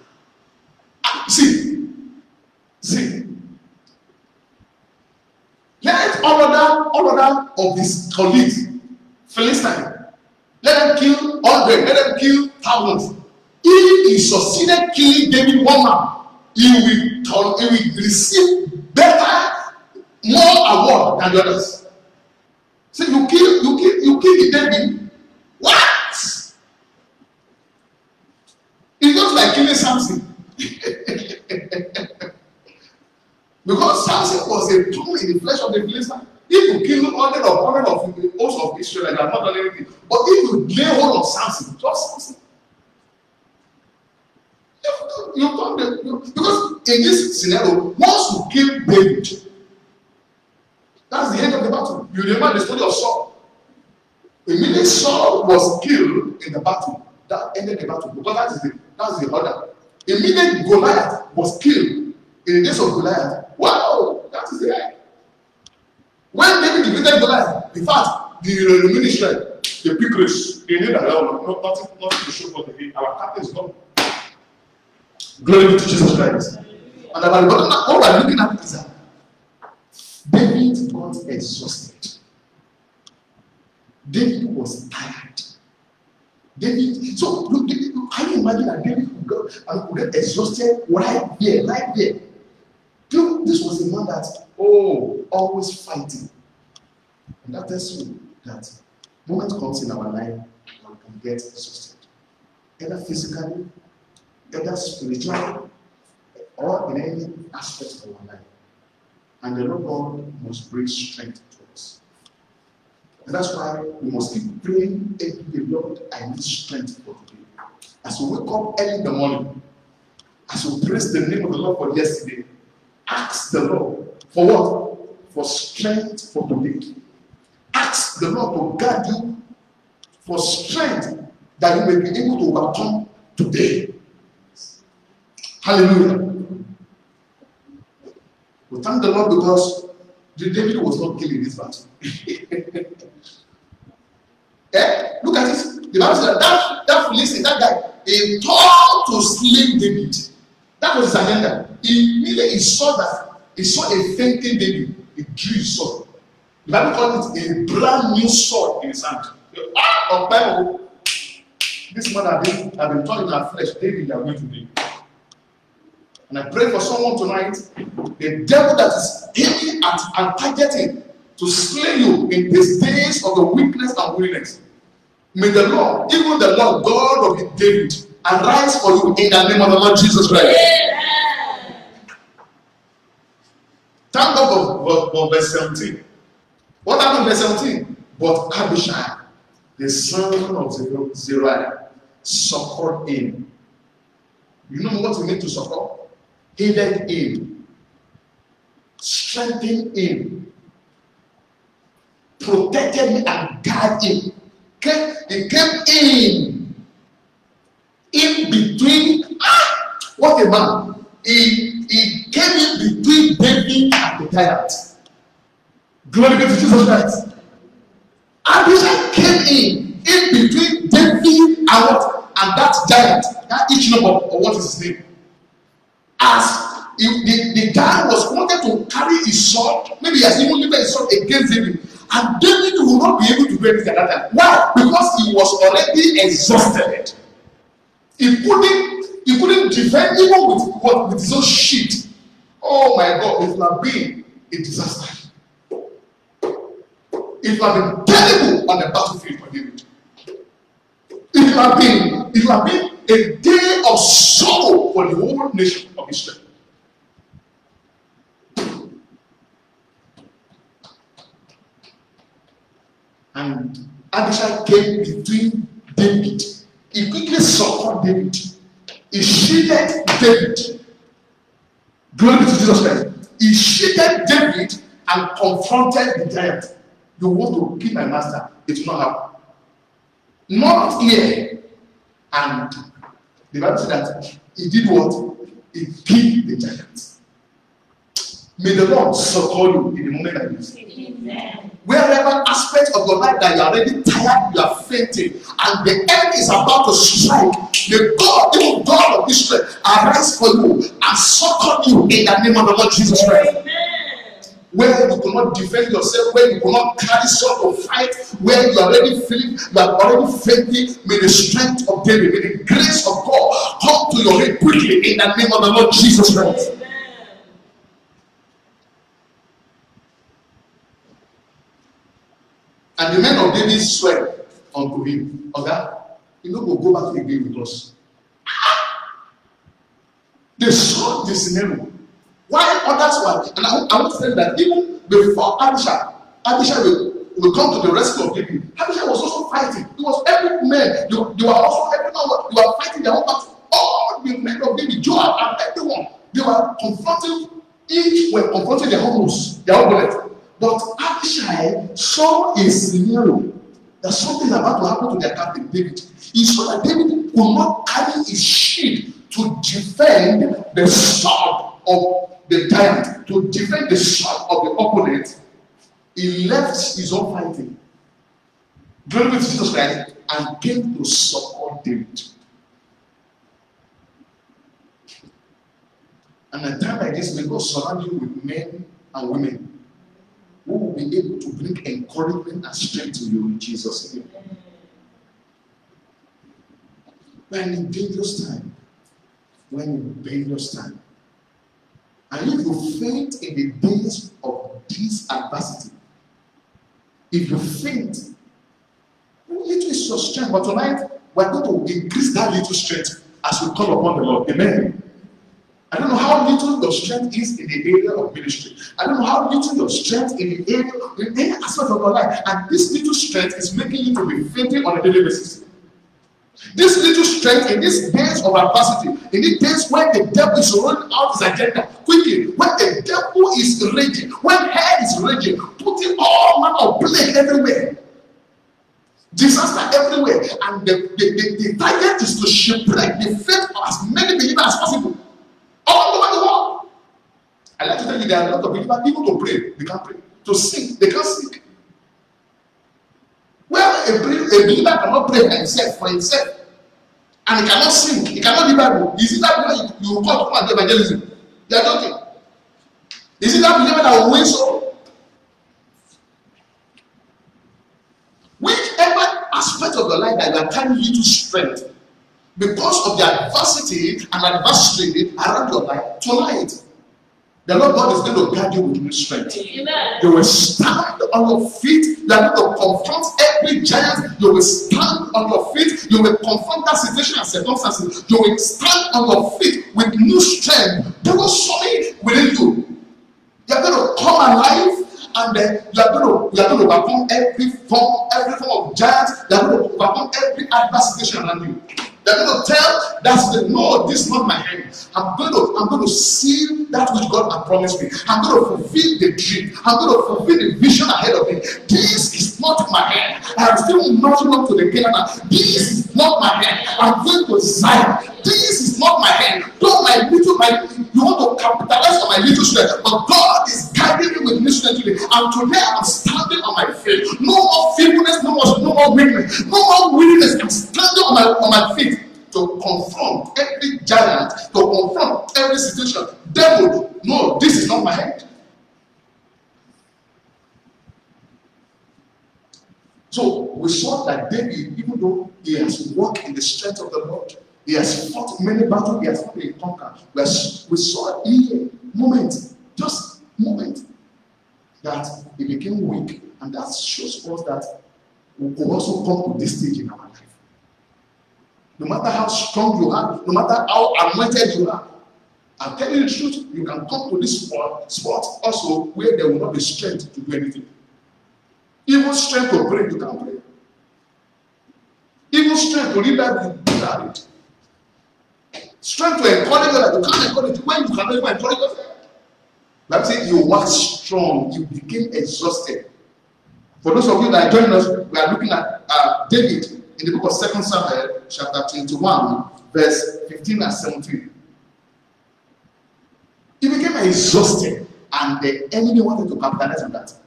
See, see. Let all of them, all of them of his colleagues, Philistine, let them kill hundred, let them kill thousands. If he succeeded killing David one man, he will, turn, he will receive better, more award than the others. So you kill, you kill, you kill David. What? It's just like killing Samson. Because Samson was a tool in the flesh of the Philistine. If you kill hundred of hundred of the hosts of Israel, you have not done anything. But if you lay hold of Samson, just Samson, you done the you, because in this scenario, once you kill David, that's the end of the battle. You remember the story of Saul. Immediately Saul was killed in the battle. That ended the battle because that is the that's the order. Immediately Goliath was killed. In the days of Goliath, wow, that is the end. When David defeated Goliath, in fact, the remaining Israel, the big race, they knew that no, no, nothing, nothing to show for the day. Our captain is gone. Glory be to Jesus Christ. And about the bottom, all we're looking at is that David got exhausted. David was tired. David, so look, David, can you imagine that David could go and could get exhausted right there, right there? This was a man that, oh, always fighting. And that tells you that moment comes in our life when we can get exhausted. Either physically, either spiritually, or in any aspect of our life. And the Lord God must bring strength to us. And that's why we must keep praying every day, Lord, I need strength for today. As we wake up early in the morning, as we praise the name of the Lord for yesterday, ask the Lord for what? For strength for today. Ask the Lord to guide you for strength that you may be able to overcome today. Hallelujah. We thank the Lord because David was not killing this battle. Eh? Look at this. The Bible said that that Philistine, that guy, he thought to slay David. That was his agenda. Immediately he saw that, he saw a fainting David. He drew his sword. The Bible called it a brand new sword in his hand. Ah, of Bible. This man had been, had been torn in our flesh. David, they are going to be. And I pray for someone tonight, the devil that is aiming at and targeting to slay you in these days of the weakness and weakness. May the Lord, even the Lord God of David, arise for you in the name of the Lord Jesus Christ. Amen. Thank God for, for, for verse seventeen. What happened in verse seventeen? But Abishai, the son of Zeruiah, succored him. You know what it means to succor? Aided him, strengthened him, protected him, and guarded him. Okay? He came in, in between. Ah, what a man! He, he came in between David and the giant. Glory be to Jesus Christ. Abishai came in, in between David and what? And that giant, that each number, or what is his name? As if the, the guy was wanted to carry his sword, maybe he has even lifted his sword against David, and David will not be able to do anything at that time. Why? Because he was already exhausted. He couldn't, he couldn't defend even with what with his own shit. Oh my God, it would have been a disaster. It would have been terrible on the battlefield for David. It would have been, it would have been a day of sorrow for the whole nation of Israel. And Abishai came between David. He quickly succored David. He shielded David. Glory to Jesus Christ. He shielded David and confronted the giant. You want to kill my master? It will not happen. Not here. And the Bible said that he did what? He killed the giant. May the Lord succor you in the moment like this. Amen. Wherever aspect of your life that you are already tired, you are fainting, and the enemy is about to strike, the God, the God of Israel, arise for you and succor you in the name of the Lord Jesus Christ. Amen. Where you cannot defend yourself, where you cannot carry sword to fight, where you are already feeling, you are already fainting, may the strength of David, may the grace of God come to your aid quickly in the name of the Lord Jesus Christ. Amen. And the men of David swear unto him, okay, you know, we'll go back again with us. They saw the scenario. Why others were, and I, I want to tell you that even before Abishai, Abishai will, will come to the rescue of David. Abishai was also fighting. It was every man. They, they were also everyone. They were fighting their own battle. All the men of David, Joab, and everyone, they were confronting. Each were confronting their own rules, their own bullet. But Abishai saw a scenario that something about to happen to their captain David. He saw that David could not carry his shield to defend the sword of the giant, to defend the sword of the opponent. He left his own fighting, glory to Jesus Christ, and came to support David. And at a time like this, may God surround you with men and women who will be able to bring encouragement and strength to you in Jesus' name. We're in a dangerous time. We're in a dangerous time. And if you faint in the days of this adversity, if you faint, little is your strength. But tonight, we're going to increase that little strength as we call upon the Lord. Amen. I don't know how little your strength is in the area of ministry. I don't know how little your strength in the area, in any aspect of your life. And this little strength is making you to be fainting on a daily basis. This little strength in these days of adversity, in these days when the devil is rolling out his agenda quickly, when the devil is raging, when hell is raging, putting all manner of plague everywhere, disaster everywhere, and the, the, the, the target is to shipwreck the faith of as many believers as possible. All over the world. I like to tell you, there are a lot of believers, even to pray, they can't pray. To sing, they can't sing. Well, a, a believer cannot pray for himself, for himself, and he cannot sing, he cannot read Bible. Is it that believer you, you call to come and do evangelism? They are joking. Is it that believer that will win soul? Whichever aspect of your life that you are carrying little strength, because of the adversity and adversity around your life, tonight, the Lord God is going to guide you with new strength. Amen. You will stand on your feet. You are going to confront every giant. You will stand on your feet. You will confront that situation and circumstances. You will stand on your feet with new strength. There was something within you. You are going to come alive and then you are going to you are going to overcome every form, every form of giants. You are going to overcome every adverse situation around you. They're going to tell that's the no, this is not my hand. I'm going to I'm going to seal that which God has promised me. I'm going to fulfill the dream. I'm going to fulfill the vision ahead of me. This is not my hand. I'm still marching up to the Canaan. This is not my hand. I'm going to Zion. This is not my hand. Don't my little my you want to capitalize on my little strength, but God is guiding me with new strength today. And today I'm standing on my feet. No more feebleness, no more, no more weakness, no more weakness. I'm standing on my on my feet to confront every giant, to confront every situation. Devil, no, this is not my hand. So we saw that David, even though he has walked in the strength of the Lord, he has fought many battles, he has fought a conquer. We saw here moment, just moment, that he became weak, and that shows us that we could also come to this stage in our life. No matter how strong you are, no matter how anointed you are, I'm telling you the truth, you can come to this spot, spot also where there will not be strength to do anything. Even strength to pray, you can't pray. Even strength to read that, you can't read. Strength to encourage you that you can't encourage you when you cannot even encourage yourself. Let me say you wax strong, you became exhausted. For those of you that are joining us, we are looking at uh, David in the book of Second Samuel, chapter twenty-one, verse fifteen and seventeen. He became exhausted, and the enemy wanted to capitalize on that.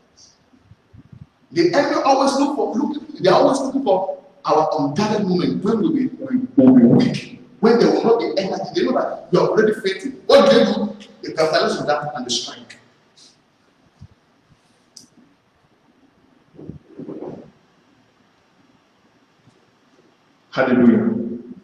The enemy always look for look, they are always looking for our unguarded moment when we will be, we will be weak, when there will not be energy. They know that you are already fainting. What do they do? They capitalize on that and they strike. Hallelujah.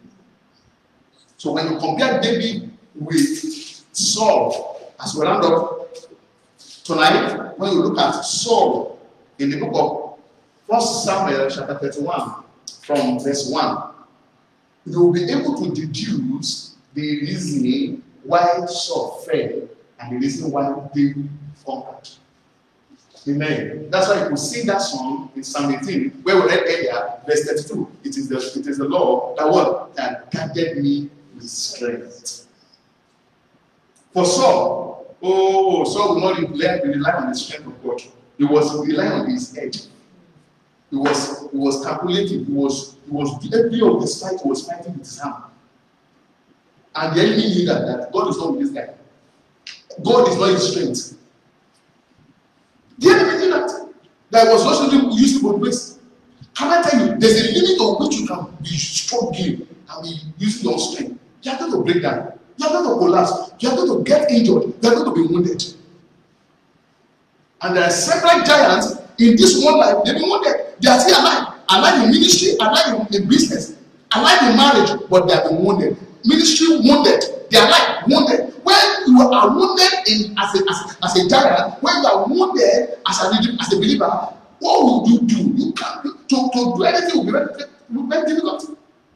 So when you compare David with Saul, as we round up tonight, when you look at Saul in the book of First Samuel chapter thirty-one from verse one, you will be able to deduce the reason why Saul fell and the reason why David conquered. Amen. That's why you could sing that song in Psalm eighteen, where we read earlier, verse thirty-two. It is the it is the Lord that what that guided me with strength. For Saul, oh, Saul would not rely, rely on the strength of God. He was relying on his head. He was he was calculating. He was he was every of this fight he was fighting with his hand. And the enemy knew that, that God is not with this guy. God is not his strength. The enemy knew that. There was also using both ways. Can I tell you, there's a limit on which you can be struggling and be using your strength. You are going to break down. You are going to collapse. You are going to get injured. You are going to be wounded. And there are several giants in this one life. They've been wounded. They are still alive. Alive in ministry, alive in, in business, alive in marriage, but they have been wounded. Ministry wounded. They are alive, wounded. When you are wounded in as a as, as a giant, when you are wounded as a as a believer, what will you do? You can't do, to, to do anything will be very, very difficult.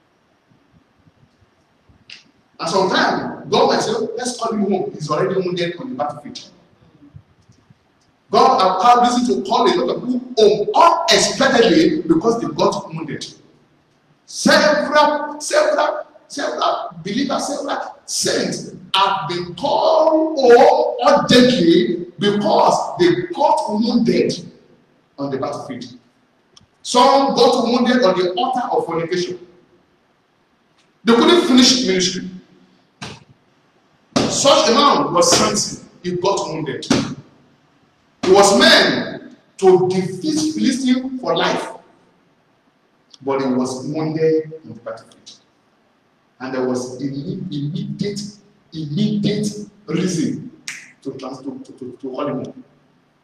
And sometimes God might say, let's call him home. He's already wounded on the battlefield. God allowed reason to call a lot of people home unexpectedly because they got wounded. Several, several, several believers, several saints have been called home urgently because they got wounded on the battlefield. Some got wounded on the altar of fornication. They couldn't finish ministry. Such a man was Samson. He got wounded. He was meant to defeat Philistine for life, but he was wounded on the battlefield. And there was immediate, immediate reason to, to, to, to, to call him home.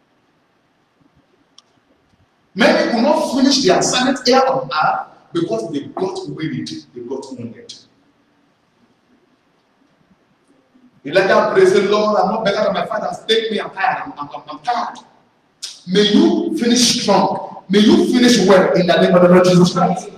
Many could not finish their assignment here on earth because they got wearied, they got wounded. Elijah praised the Lord, I'm not better than my fathers. Take me, I'm tired, I'm, I'm, I'm tired. May you finish strong. May you finish well in the name of the Lord Jesus Christ.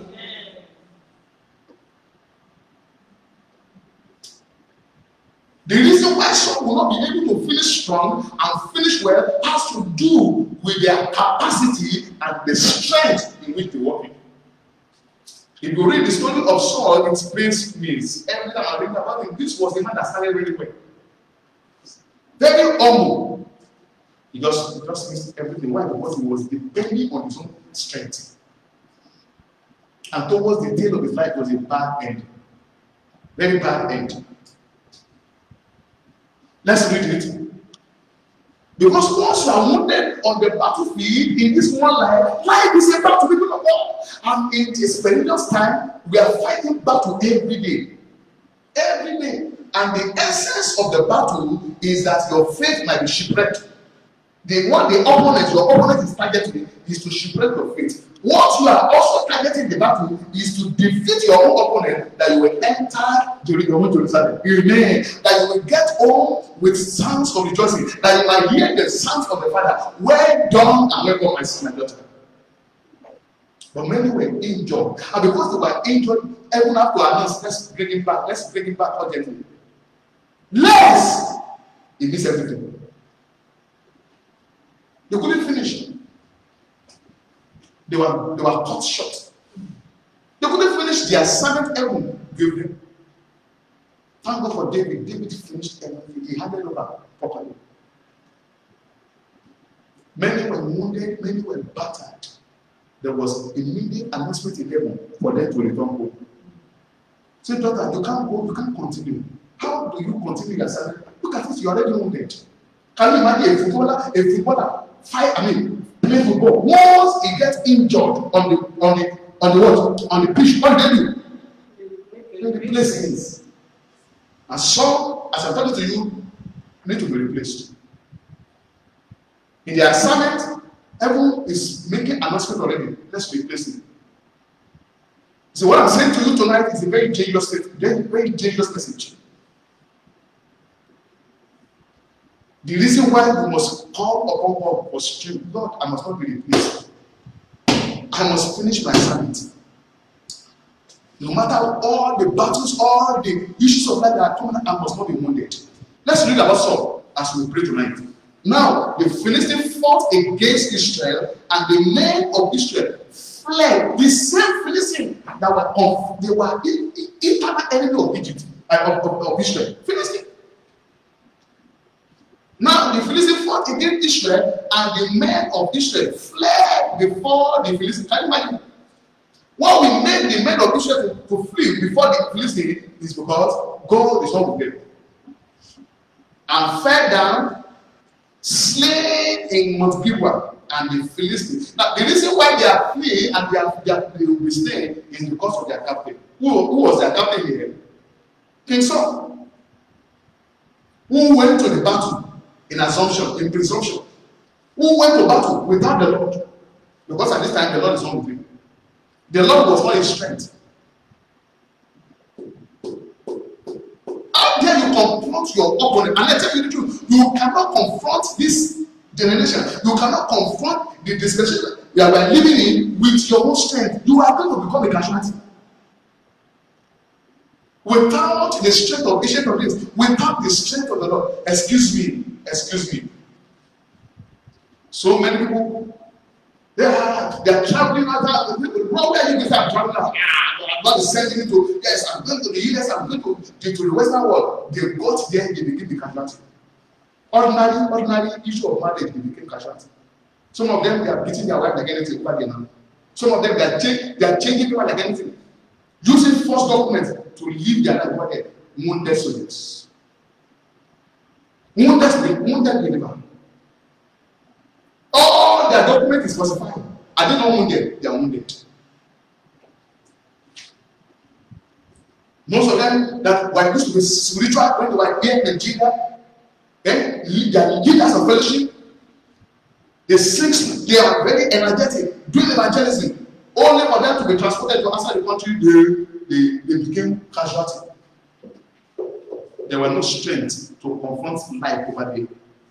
The reason why Why some will not be able to finish strong and finish well has to do with their capacity and the strength in which they work in. If you read the story of Saul, it explains means. Every time I read about him, this was the man that started really well. Very humble. He just, he just missed everything. Why? Because he was depending on his own strength. And towards the tail of the fight was a bad end. Very bad end. Let's read it. Because once you are wounded on the battlefield in this one life, life is about to be people of God. And in this perilous time, we are fighting battle every day. Every day. And the essence of the battle is that your faith might be shipwrecked. The one the opponent, your opponent is targeting is to shipwreck your faith. What you are also targeting the battle is to defeat your own opponent, that you will enter Jerusalem, Jerusalem. Amen. That you will get home with sounds of rejoicing. That you might hear the sounds of the Father. Well done and welcome, my son and daughter. But many were injured. And because they were injured, everyone have to announce, let's bring him back. Let's bring him back urgently. Less! He missed everything. They couldn't finish. They were, they were cut short. They couldn't finish the assignment heaven gave them. Thank God for David. David finished everything. He handed over properly. Many were wounded, many were battered. There was immediate announcement in heaven for them to return home. Say, daughter, you can't go, you can't continue. How do you continue your assignment? Look at this, you're already wounded. Can you imagine a footballer, a footballer, fight, I mean, play football. Once he gets injured on the on the on the what? On the pitch, what do they do? They replace things. And some, as I'm talking to you, need to be replaced. In the assignment, everyone is making announcement already. Let's replace it. So what I'm saying to you tonight is a very dangerous, very, very dangerous message. The reason why we must call upon God was strength. Lord, I must not be replaced. I must finish my assignment. No matter all the battles, all the issues of life that are coming, I must not be wounded. Let's read about Saul as we pray tonight. Now, the Philistines fought against Israel, and the men of Israel fled. The same Philistines that were of, they were in, in, internal enemy of Egypt, uh, of, of, of Israel. Philistines. Now the Philistines fought against Israel, and the men of Israel fled before the Philistines. Can you imagine? What we made the men of Israel to, to flee before the Philistines is because God is not with them. And fell down, slain in Mount Gilboa, and the Philistines. Now the reason why they are fleeing and they are, they, are, they will be staying is because of their captain. Who, who was their captain here? King Saul. Who went to the battle in assumption, in presumption. Who went to battle without the Lord? Because at this time the Lord is not with him. The Lord was not his strength. How dare you confront your opponent? And I tell you the truth, you cannot confront this generation. You cannot confront the dispensation we are living in with your own strength. You are going to become a casualty. Without the strength of ancient of this, without the strength of the Lord, excuse me, excuse me. So many people, they are they are traveling out. Where are you guys are traveling out? Ah, God is sending me to, yes, I'm going to the U S, I'm going to, to, to the Western world. They got there, they became the casualty. Ordinary, ordinary issue of marriage, they became casualty. Some of them, they are beating their wife like anything over there now. Some of them, they are, change, they are changing people like anything. Using false documents to live their life over there. Wounded soldiers. Wounded, wounded believer. All their document is falsified. Are they not wounded? They are wounded. Most of them that were used to be spiritual when they were here in Nigeria, eh? They are leaders of fellowship. They sing, they are very energetic, doing evangelism. Only for them to be transported to outside the country, they, they, they became casualty. There were no strength to confront life over there.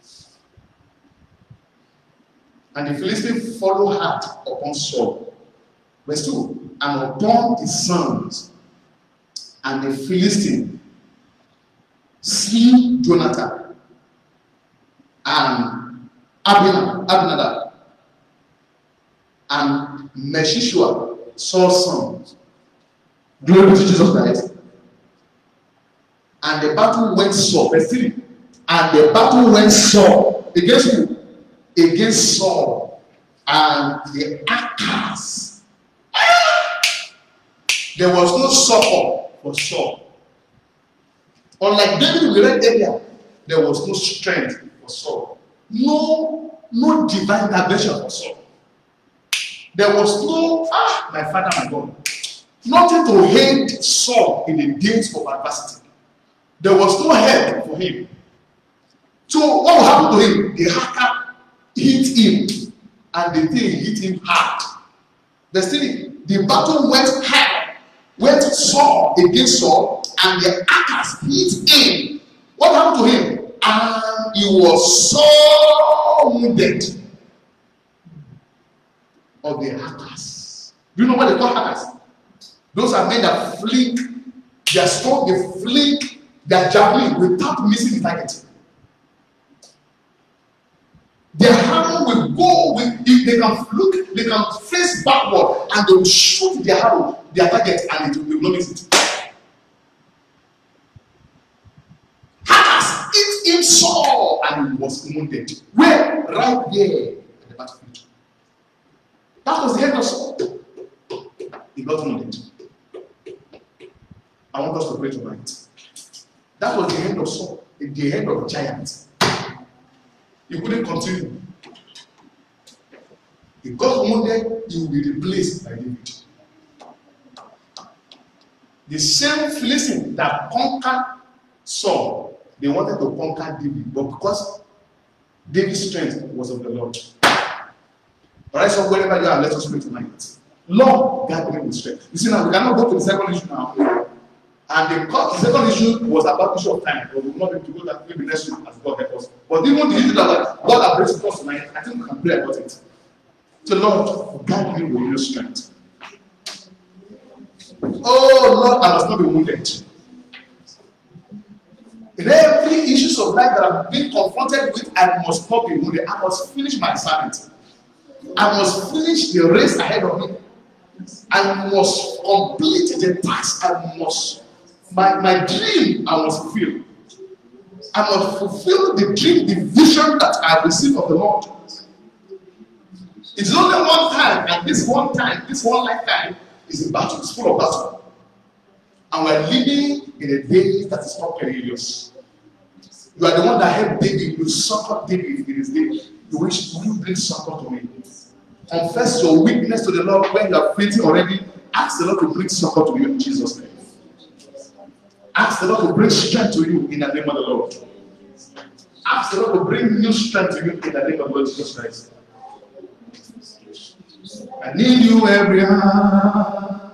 And the Philistines followed hard upon Saul. Verse two, and upon his sons, and the Philistine slew Jonathan and Abinadab, Abinadab and Meshishua, Saul's son. Glory to Jesus Christ. And the battle went sore. Verse three. And the battle went sore against who? Against Saul and the Archers. There was no support for Saul. Unlike David, we read earlier, there was no strength for Saul. No, no divine intervention for Saul. There was no, ah, my father, my God. Nothing to aid Saul in the days of adversity. There was no help for him. So what will happen to him? The hacker hit him, and the thing hit him hard. Verse three, the battle went hard, went Saul against Saul, and the hackers hit him. What happened to him? And he was so wounded of the hackers. Do you know what they call hackers? Those are men that flick their sword, they flick their javelin without missing the target. Their hammer will go with, if they can look, they can face backward and they will shoot their arrow, their target, and it will not miss it. Hackers hit him sore and he was wounded. Where? Right there at the battlefield. That was the end of Saul. He got wounded. I want us to pray tonight. That was the end of Saul, the end of giants. He couldn't continue. He got wounded, he will be replaced by David. The same Philistine that conquered Saul, they wanted to conquer David, but because David's strength was of the Lord. Alright, so wherever you are, let us pray tonight. Lord, guide me with strength. You see now, we cannot go to the second issue now. And the, the second issue was about issue of time, but we will not be able to go that maybe next week as God help us. But even the issue that God has blessed us tonight, I think we can pray about it. So Lord, guide me with your strength. Oh Lord, I must not be wounded. In every issues of life that I've been confronted with, I must not be wounded. I must finish my assignment. I must finish the race ahead of me. I must complete the task. I must. My, my dream, I must fulfill. I must fulfill the dream, the vision that I received of the Lord. It's only one time, and this one time, this one lifetime is a battle. It's full of battle. And we're living in a day that is not perilous. You are the one that helped David. You succored David in his day. You wish you bring succor to me. Confess your weakness to the Lord when you are fainting already. Ask the Lord to bring succor to you in Jesus' name. Ask the Lord to bring strength to you in the name of the Lord. Ask the Lord to bring new strength to you in the name of the Lord Jesus Christ. I need you every hour,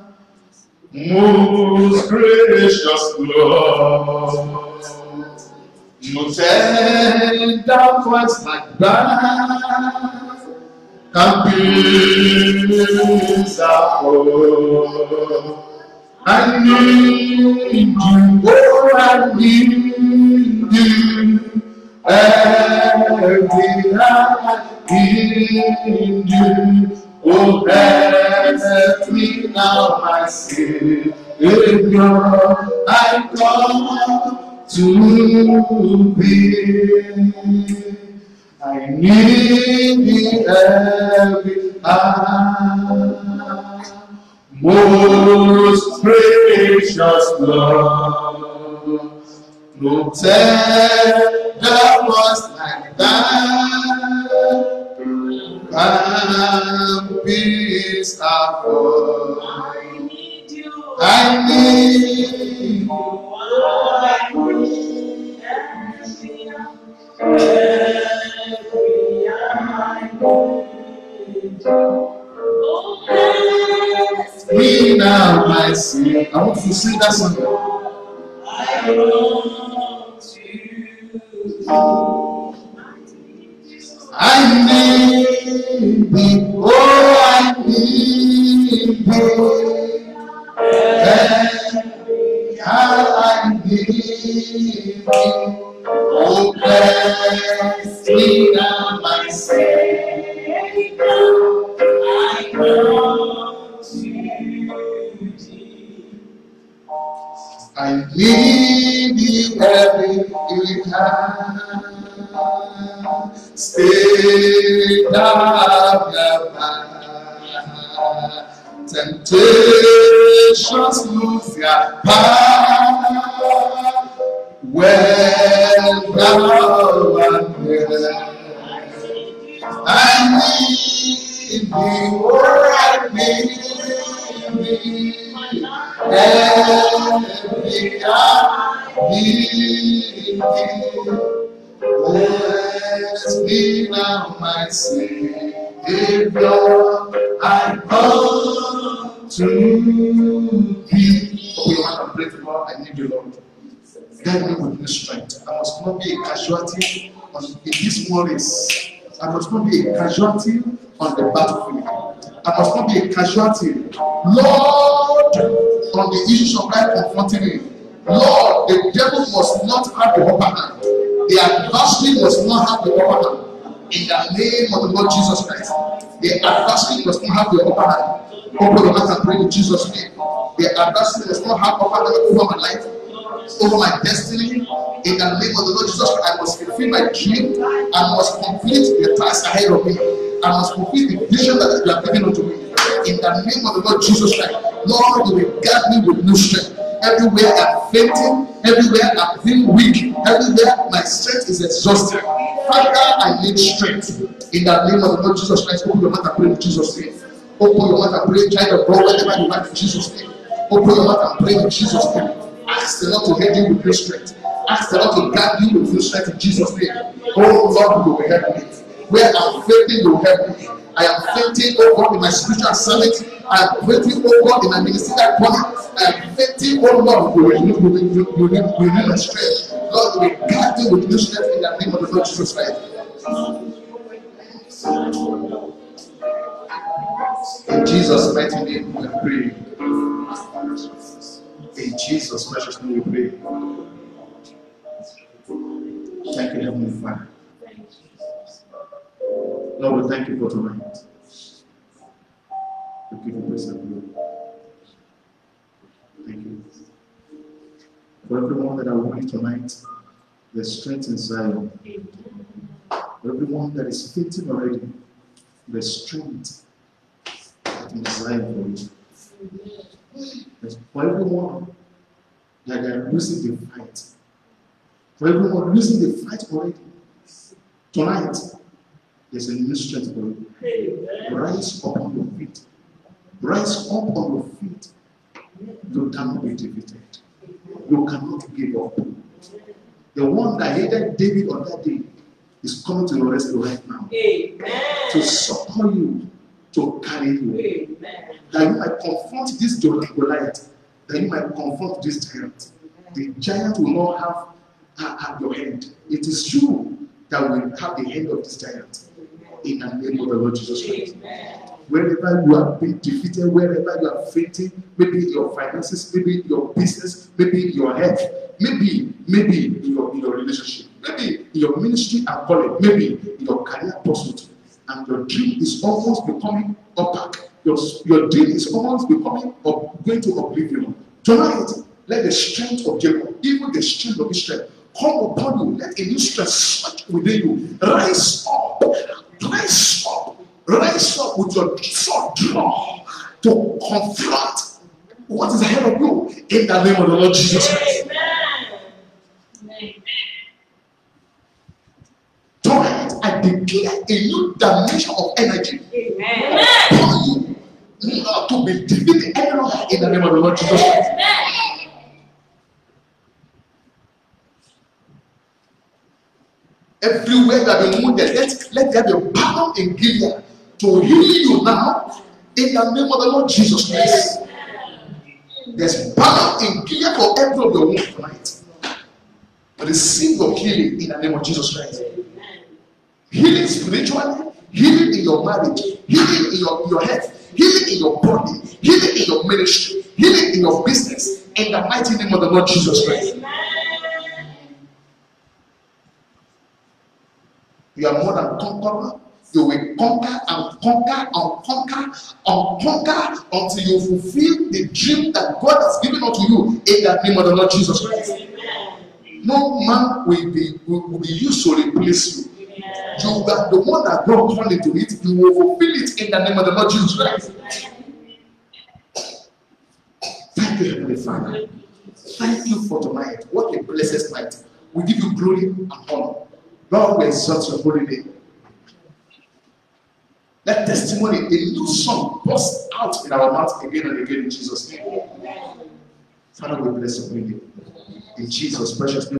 most gracious Lord. No tender voice like that can pierce our soul. I need you, oh, I need you. Every hour I need you. Oh, bless me now, my Savior. I come to thee. I need thee every hour. Most precious Lord, no tender was like that, can peace afford.
I need you.
I need you.
I need every hour. Every hour I need you.
Me now, my sin. I want to sing that song.
I want to.
I need thee, oh, I need thee. And how I need leave me. Oh, bless me now, my Savior. I come to thee. I need you every time. Stay down your path. Temptations lose their power when thou art near. I need thee, oh, I need thee. Every hour need thee. Bless me now, my Savior. I come to thee. Okay, you want to pray to God? I need you, Lord. Guide me with new strength. I must not be a casualty on in this war race. I must not be a casualty on the battlefield. I must not be a casualty, Lord, on the issues of life confronting me. Lord, the devil must not have the upper hand. The adversary must not have the upper hand. In the name of the Lord Jesus Christ, the adversary must not have the upper hand. Open your mouth and pray in Jesus' name. The adversary must not have upper hand over my life, over my destiny. In the name of the Lord Jesus Christ, I must fulfill my dream. I must complete the task ahead of me. I must fulfill the vision that you have given unto me. In the name of the Lord Jesus Christ, Lord, you will guide me with new strength. Everywhere I'm fainting, everywhere I'm feeling weak, everywhere my strength is exhausted. Father, I need strength. In the name of the Lord Jesus Christ, open your mouth and pray in Jesus' name. Open your mouth and pray, child of God, wherever you are in Jesus' name. Open your mouth and pray in Jesus' name. Ask the Lord to help you with new strength. Ask the Lord to guide you with new strength in Jesus' name. Oh Lord, you will help me. Where I'm fainting, you will help me. I am fainting, oh God, in my spiritual assignment. I am fainting, oh God, in my ministerial calling. I am fainting, oh Lord, you will renew my strength. Lord, you will guide me with new strength in the name of the Lord Jesus Christ. In Jesus' mighty name, we pray. In Jesus' precious name, we pray. Thank you, Heavenly Father. Lord, we thank you for tonight. We give you praise and glory. Thank you. For everyone that are working tonight, there's strength in Zion. For everyone that is fainting already, there's strength in Zion for you. For everyone that are losing the fight, for everyone losing the fight already, tonight, there's a new strength for you. Rise up on your feet. Rise up on your feet. You cannot be defeated. You cannot give up. The one that hated David on that day is coming to your rescue right now. Amen. To succor you, to carry you. Amen. That you might confront this Goliath. That you might confront this giant. The giant will not have, have, have your hand. It is you that will have the hand of this giant. In the name of the Lord Jesus Christ. Amen. Wherever you are being defeated, wherever you are fainting, maybe your finances, maybe your business, maybe your health, maybe, maybe in your, in your relationship, maybe in your ministry and calling, maybe in your career pursuit, and your dream is almost becoming opaque. Your, your dream is almost becoming or going to oblivion. Tonight, let the strength of Jacob, even the strength of Israel, come upon you. Let a new strength surge within you. Rise up. Rise up. Rise up with your sword drawn to confront what is ahead of you in the name of the Lord Jesus Christ. Amen. Tonight, I declare a new dimension of energy Amen. Upon you not to be defeated any longer in the name of the Lord Jesus Christ. Amen. Everywhere that be wounded, let, let there be a power in Gilead to heal you now in the name of the Lord Jesus Christ. There's power in Gilead for every of the wound tonight. Receive your healing in the name of Jesus Christ. Healing spiritually, healing in your marriage, healing in your, your health, healing in your body, healing in your ministry, healing in your business, in the mighty name of the Lord Jesus Christ. Amen. You are more than conqueror. You will conquer and conquer and conquer and conquer until you fulfill the dream that God has given unto you in the name of the Lord Jesus Christ. No man will be will, will be used to replace you. You are the one that God called into it. You will fulfill it in the name of the Lord Jesus Christ. Thank you, Heavenly Father. Thank you for tonight. What a blessed night. We give you glory and honor. Lord, we exalt your holy name. Let testimony, a new song, burst out in our mouth again and again in Jesus' name. Father, we bless your holy name. In Jesus' precious name.